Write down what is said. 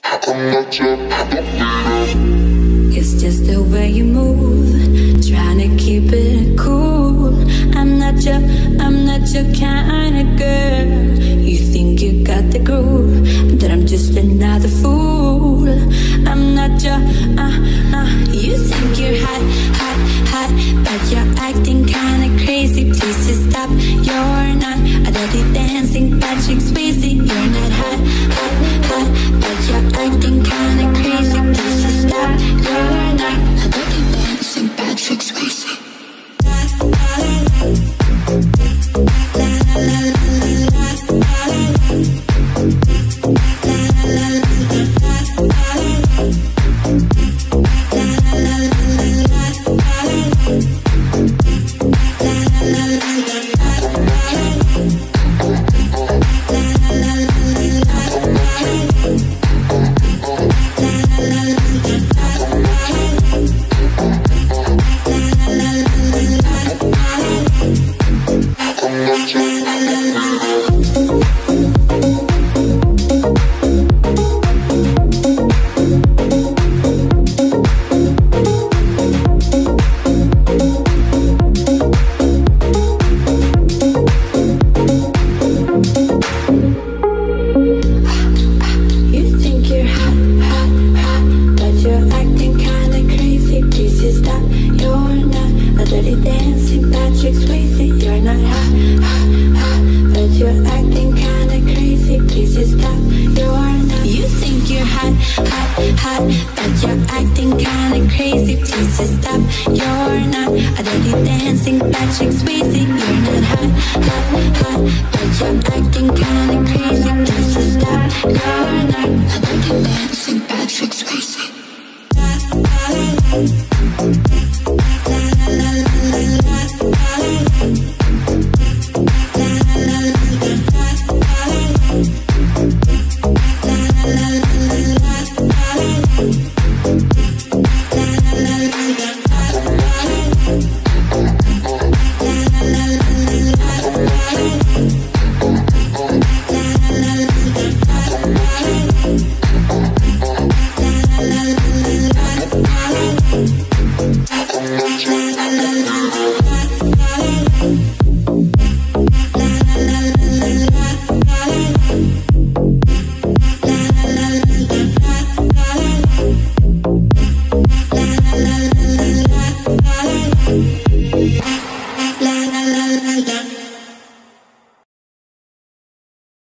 It's just the way you move, trying to keep it cool. I'm not your kind of girl. You think you got the groove, but I'm just another fool. I'm not your, you think you're hot, but you're acting kinda crazy. Please just stop, you're not a dirty dancing Patrick Swayze. You're not hot, but you're acting kinda crazy. Please just stop, you're not a dirty dancing Patrick Swayze. But you're acting kinda crazy. Please just stop. You're not a dirty